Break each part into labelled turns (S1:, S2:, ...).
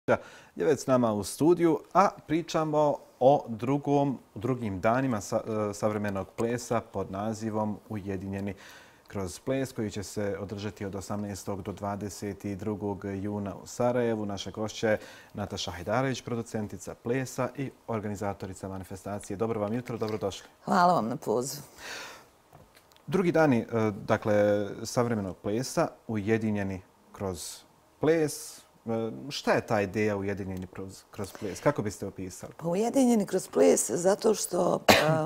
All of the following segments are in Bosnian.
S1: je već s nama u studiju, a pričamo o drugim danima savremenog plesa pod nazivom Ujedinjeni kroz ples, koji će se održati od 18. do 22. juna u Sarajevu. Naša gošća je Nataša Hajdarević, producentica plesa i organizatorica manifestacije. Dobro vam jutro, dobrodošli.
S2: Hvala vam na pozivu.
S1: Drugi dani, dakle, savremenog plesa, Ujedinjeni kroz ples. Šta je ta ideja Ujedinjeni kroz ples? Kako biste opisali?
S2: Pa Ujedinjeni kroz ples zato što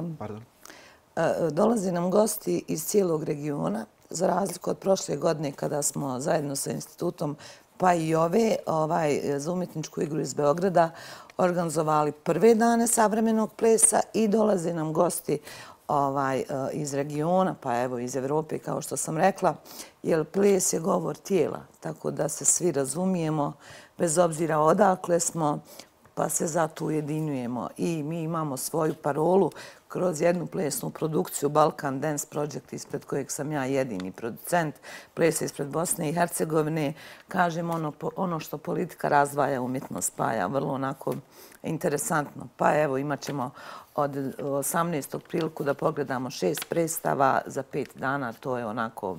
S2: dolazi nam gosti iz cijelog regiona, za razliku od prošle godine kada smo zajedno sa institutom pa i za umjetničku igru iz Beograda organizovali prve dane savremenog plesa i dolaze nam gosti iz regiona, pa evo iz Evrope, kao što sam rekla, jer ples je govor tijela, tako da se svi razumijemo, bez obzira odakle smo, pa se zato ujedinjujemo. I mi imamo svoju parolu kroz jednu plesnu produkciju Balkan Dance Project, ispred kojeg sam ja jedini producent, plesa ispred Bosne i Hercegovine. Kažem ono što politika razdvaja, umjetnost spaja, vrlo onako interesantno. Pa evo, imat ćemo od 18. priliku da pogledamo 6 predstava za 5 dana. To je onako,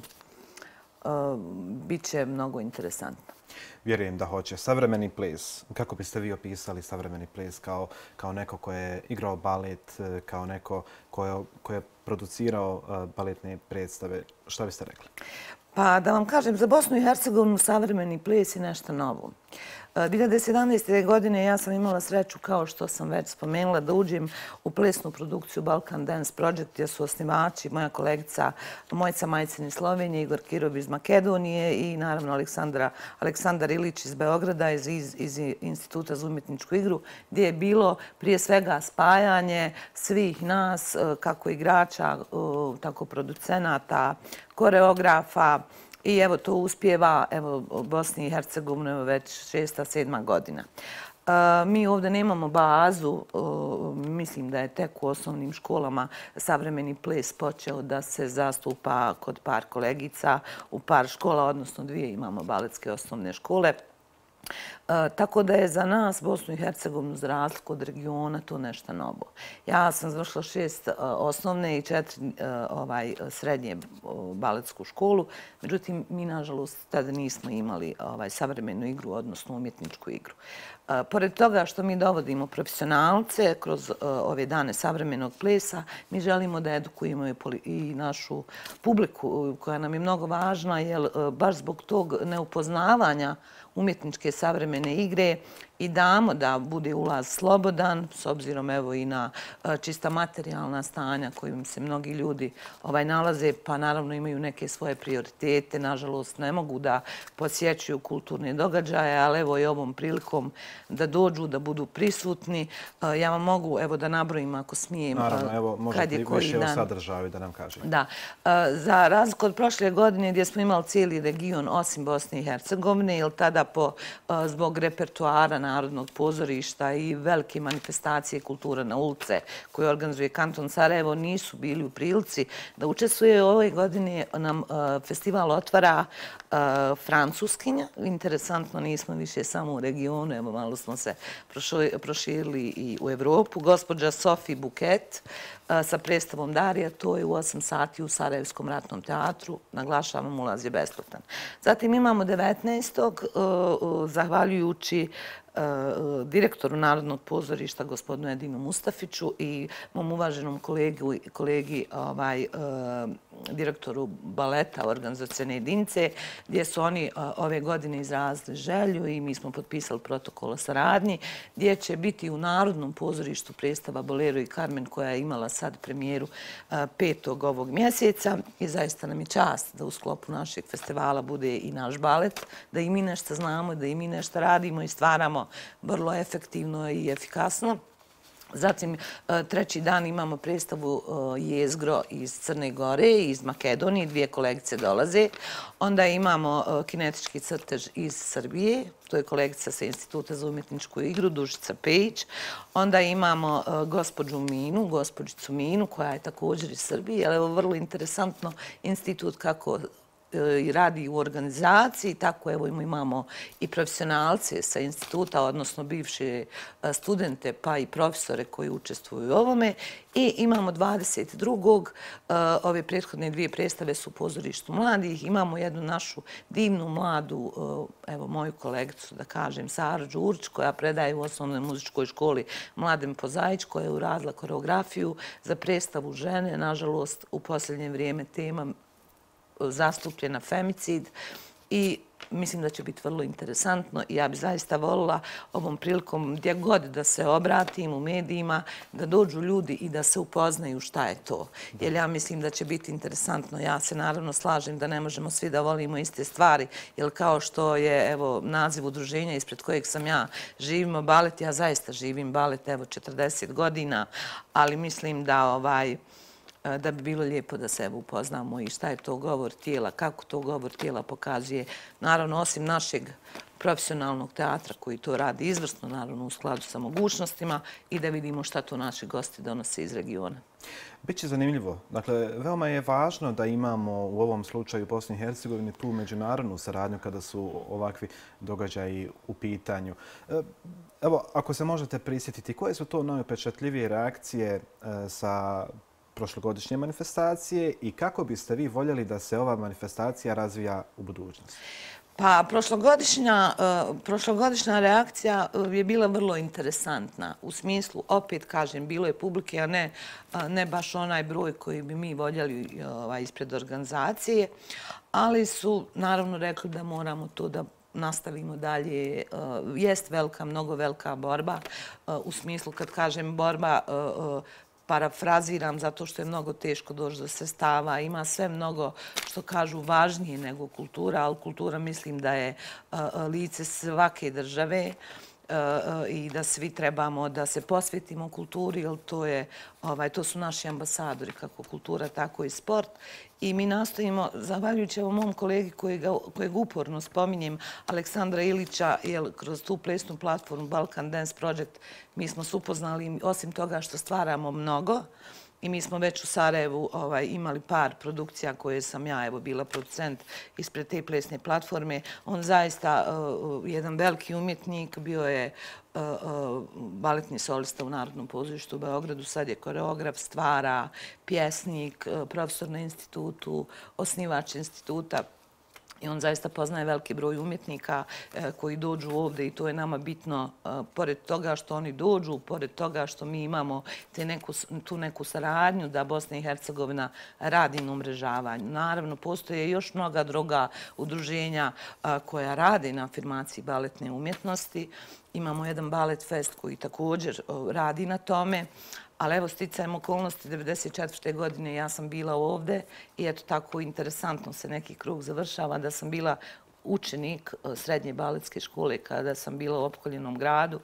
S2: bit će mnogo interesantno.
S1: Vjerujem da hoće. Savremeni ples, kako biste vi opisali savremeni ples kao neko ko je igrao balet, kao neko ko je producirao baletne predstave? Šta biste rekli?
S2: Pa da vam kažem, za Bosnu i Hercegovinu savremeni ples je nešto novo. 2017. godine ja sam imala sreću, kao što sam već spomenula, da uđem u plesnu produkciju Balkan Dance Project, gdje su osnivači moja kolegica Mojca Majcin iz Slovenije, Igor Kirov iz Makedonije i naravno Aleksandar Ilić iz Beograda, iz Instituta za umjetničku igru, gdje je bilo prije svega spajanje svih nas, kako igrača, tako producenata, koreografa. I evo, to uspijeva u Bosni i Hercegovini već 6. 7. godina. Mi ovdje nemamo bazu, mislim da je tek u osnovnim školama savremeni ples počeo da se zastupa kod par kolegica u par škola, odnosno 2 imamo baletske osnovne škole. Tako da je za nas Bosnu i Hercegovinu, za razliku od regiona, to nešto novo. Ja sam završila 6 osnovne i 4 srednje baletsku školu. Međutim, mi, nažalost, tada nismo imali savremenu igru, odnosno umjetničku igru. Pored toga što mi dovodimo profesionalce kroz ove dane savremenog plesa, mi želimo da edukujemo i našu publiku, koja nam je mnogo važna, jer baš zbog tog neupoznavanja umjetničke savremene igre i damo da bude ulaz slobodan, s obzirom evo i na čista materijalna stanja kojim se mnogi ljudi nalaze, pa naravno imaju neke svoje prioritete, nažalost ne mogu da posjećuju kulturne događaje, ali evo i ovom prilikom da dođu, da budu prisutni. Ja vam mogu evo da nabrojim ako smijem.
S1: Naravno, evo možete više o sadržaju da nam kažete.
S2: Da. Za razliku od prošle godine gdje smo imali cijeli region osim Bosne i Hercegovine, jer tada zbog repertoara Narodnog pozorišta i velike manifestacije kultura na ulice koje organizuje kanton Sarajevo nisu bili u prilici da učestvuje. Ove godine nam festival otvara Francuskinja. Interesantno, nismo više samo u regionu, evo malo smo se proširili i u Evropu. Gospođa Sophie Bouquet sa predstavom Darija, to je u 8 sati u Sarajevskom ratnom teatru. Naglašavam, ulaz je besplatan. Zatim imamo 19. zahvaljujući direktoru Narodnog pozorišta gospodinu Edinu Mustafiću i mom uvaženom kolegi direktoru baleta organizacione jedinice, gdje su oni ove godine izrazili želju i mi smo potpisali protokol o saradnji, gdje će biti u Narodnom pozorištu predstava Bolero i Carmen, koja je imala sad premijeru 5. ovog mjeseca. I zaista nam je čast da u sklopu našeg festivala bude i naš balet, da i mi nešto znamo, da i mi nešto radimo i stvaramo vrlo efektivno i efikasno. Zatim, 3. dan imamo predstavu Jezgro iz Crne Gore i iz Makedonije, 2 kolegice dolaze. Onda imamo kinetički crtež iz Srbije, to je kolegica sa Instituta za umjetničku igru, Dušica Pejić. Onda imamo gospođicu Minu, koja je također iz Srbije, ali evo vrlo interesantno institut kako i radi u organizaciji, tako evo imamo i profesionalce sa instituta, odnosno bivše studente pa i profesore koji učestvuju u ovome. I imamo 22. Ove prethodne dvije predstave su u Pozorištu mladih. Imamo jednu našu divnu mladu, evo moju kolegicu da kažem, Saru Đurić, koja predaje u osnovnoj muzičkoj školi Mladen Pozaić, koja je uradila koreografiju za predstavu žene. Nažalost, u posljednje vrijeme tema zastupljena femicid i mislim da će biti vrlo interesantno i ja bi zaista volila ovom prilikom gdje god da se obratim u medijima, da dođu ljudi i da se upoznaju šta je to. Jer ja mislim da će biti interesantno. Ja se naravno slažem da ne možemo svi da volimo iste stvari, jer kao što je evo naziv udruženja ispred kojeg sam ja, živimo balet, ja zaista živim balet evo 40 godina, ali mislim da bi bilo lijepo da se upoznamo i šta je to govor tijela, kako to govor tijela pokazuje. Naravno, osim našeg profesionalnog teatra koji to radi izvrsno, naravno u skladu sa mogućnostima i da vidimo šta to naši gosti donose iz regiona.
S1: Biće zanimljivo. Dakle, veoma je važno da imamo u ovom slučaju u Bosni i Hercegovini tu međunarodnu saradnju kada su ovakvi događaji u pitanju. Evo, ako se možete prisjetiti, koje su to najupečatljivije reakcije sa prošlogodišnje manifestacije i kako biste vi voljeli da se ova manifestacija razvija u budućnosti?
S2: Pa, prošlogodišnja reakcija je bila vrlo interesantna. U smislu, opet kažem, bilo je publike, a ne baš onaj broj koji bi mi voljeli ispred organizacije, ali su naravno rekli da moramo to da nastavimo dalje. Jest mnogo velika borba. U smislu, kad kažem borba, parafraziram zato što je mnogo teško doći do sredstava. Ima sve mnogo što kažu važnije nego kultura, ali kultura mislim da je lice svake države i da svi trebamo da se posvetimo kulturi, jer to su naši ambasadori, kako kultura, tako i sport. I mi nastojimo, zahvaljujući ovom mom kolegi kojeg uporno spominjem, Aleksandra Ilića, jer kroz tu plesnu platformu Balkan Dance Project mi smo se upoznali, osim toga što stvaramo mnogo, i mi smo već u Sarajevu imali par produkcija koje sam ja bila producent ispred te plesne platforme. On zaista jedan veliki umjetnik, bio je baletni solista u Narodnom pozorištu u Beogradu, sad je koreograf, stvara, pjesnik, profesor na institutu, osnivač instituta. I on zaista poznaje veliki broj umjetnika koji dođu ovdje i to je nama bitno. Pored toga što oni dođu, pored toga što mi imamo tu neku saradnju da Bosna i Hercegovina radi na umrežavanju. Naravno, postoje još mnoga druga udruženja koja rade na afirmaciji baletne umjetnosti. Imamo jedan balet fest koji također radi na tome. Ali evo, sticajem okolnosti, 1994. godine ja sam bila ovdje i eto tako interesantno se neki krug završava da sam bila učenik srednje baletske škole kada sam bila u opkoljenom gradu.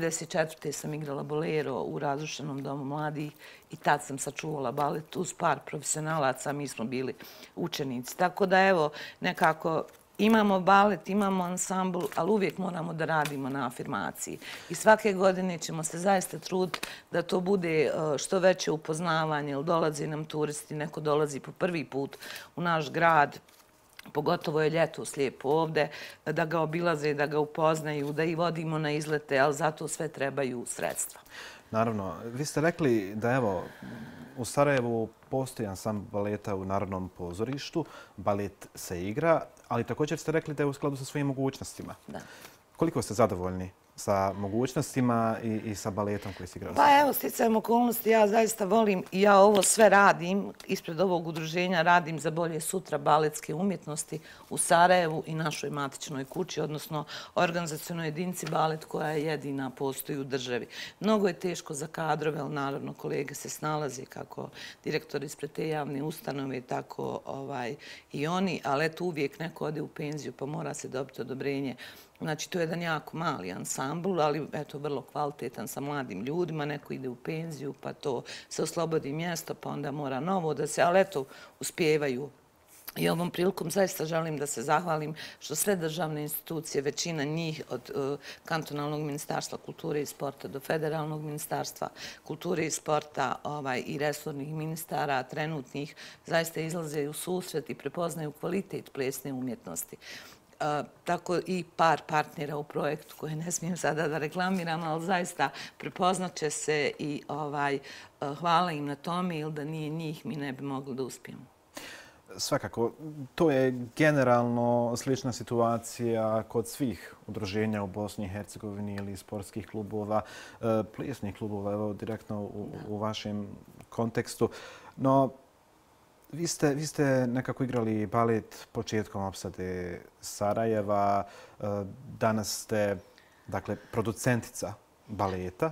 S2: 1994. sam igrala bolero u razrušenom domu mladih i tad sam sačuvala balet uz par profesionalaca, mi smo bili učenici. Tako da evo, nekako imamo balet, imamo ansambl, ali uvijek moramo da radimo na afirmaciji. I svake godine ćemo se zaista truditi da to bude što veće upoznavanje, jer dolazi nam turisti, neko dolazi po prvi put u naš grad, pogotovo je ljetos lijepo ovdje, da ga obilaze, da ga upoznaju, da ih vodimo na izlete, ali zato sve trebaju sredstva.
S1: Naravno, vi ste rekli da evo, u Sarajevu postoji ansambl baleta u Narodnom pozorištu, balet se igra, ali također ste rekli da je u skladu sa svojim mogućnostima.
S2: Da.
S1: Koliko ste zadovoljni sa mogućnostima i sa baletom koji se igra?
S2: Pa evo, sticajem okolnosti, ja zaista volim i ja ovo sve radim, ispred ovog udruženja radim za bolje sutra baletske umjetnosti u Sarajevu i našoj matičnoj kući, odnosno organizacionoj jedinici balet koja je jedina postoji u državi. Mnogo je teško za kadrove, ali naravno kolege se snalaze kako direktor ispred te javne ustanove, tako i oni, ali eto uvijek neko ode u penziju pa mora se dobiti odobrenje. Znači, to je jedan jako mali ansambl, ali eto, vrlo kvalitetan sa mladim ljudima. Neko ide u penziju, pa to se oslobodi mjesto, pa onda mora novo da se, ali eto, uspijevaju I ovom prilikom zaista želim da se zahvalim što sve državne institucije, većina njih od kantonalnog ministarstva kulture i sporta do federalnog ministarstva kulture i sporta i resornih ministara trenutnih, zaista izlaze u susret i prepoznaju kvalitet plesne umjetnosti. Tako i par partnera u projektu koje ne smijem sada da reklamiram, ali zaista prepoznaće se i hvala im na tome, jer da nije njih mi ne bi mogli da uspijemo.
S1: Svakako, to je generalno slična situacija kod svih udruženja u Bosni i Hercegovini ili sportskih klubova, plesnih klubova, evo direktno u vašem kontekstu. No, vi ste nekako igrali balet početkom opsade Sarajeva. Danas ste, dakle, producentica baleta.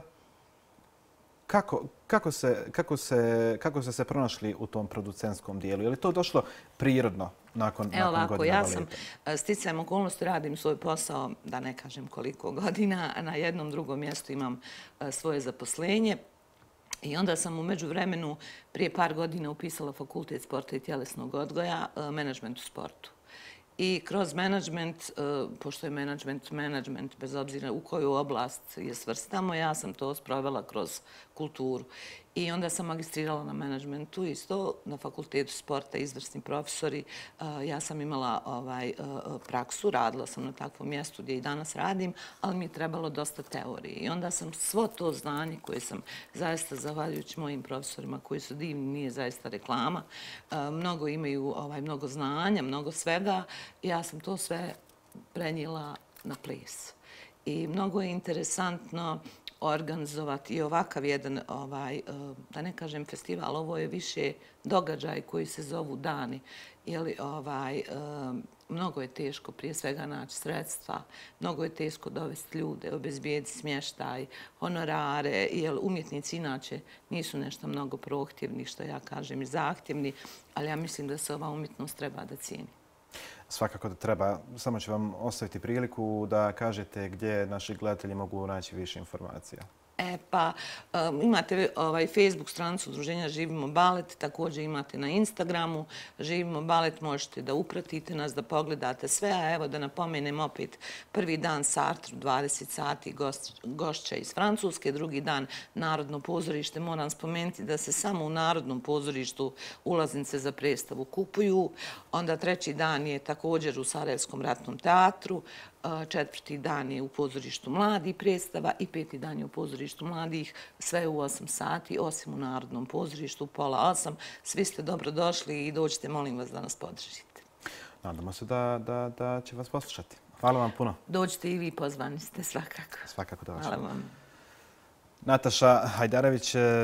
S1: Kako ste se pronašli u tom producentskom dijelu? Je li to došlo prirodno nakon godina baleta?
S2: Evo ovako, ja sam sticajem okolnosti radim svoj posao, da ne kažem koliko godina, na jednom drugom mjestu imam svoje zaposlenje. I onda sam u međuvremenu prije par godina upisala Fakultet sporta i tjelesnog odgoja, menadžment u sportu. I kroz menadžment, pošto je menadžment, bez obzira u koju oblast je svrstamo, ja sam to sprovela kroz kulturu. I onda sam magistrirala na menadžmentu isto na Fakultetu sporta, izvrsni profesori. Ja sam imala praksu, radila sam na takvom mjestu gdje i danas radim, ali mi je trebalo dosta teorije. I onda sam svo to znanje koje sam zaista, zahvaljujući mojim profesorima koji su divni, nije zaista reklama, mnogo imaju mnogo znanja, mnogo svega, ja sam to sve prenijela na ples. I mnogo je interesantno organizovati i ovakav jedan, da ne kažem festival, ovo je više događaj koji se zovu dani. Mnogo je teško prije svega naći sredstva, mnogo je teško dovesti ljude, obezbijeti smještaj, honorare, jer umjetnici inače nisu nešto mnogo prohtjevni, što ja kažem, i zahtjevni, ali ja mislim da se ova umjetnost treba da cijeni.
S1: Svakako da treba. Samo ću vam ostaviti priliku da kažete gdje naši gledatelji mogu naći više informacija.
S2: Pa imate Facebook stranicu Udruženja Živimo balet, također imate na Instagramu Živimo balet, možete da upratite nas, da pogledate sve, a evo da napomenem opet prvi dan Sartre, 20 sati gošća iz Francuske, drugi dan Narodno pozorište. Moram spomenuti da se samo u Narodnom pozorištu ulaznice za predstavu kupuju, onda treći dan je također u Sarajevskom ratnom teatru, četvrti dan je u pozorištu mladih predstava i peti dan je u pozorištu mladih, sve u 8 sati, osim u Narodnom pozorištu u 7:30. Svi ste dobrodošli i dođite, molim vas da nas podržite.
S1: Nadamo se da će vas poslušati. Hvala vam puno.
S2: Dođite i vi, pozvani ste svakako.
S1: Svakako da vas.
S2: Hvala vam.
S1: Nataša Hajdarević,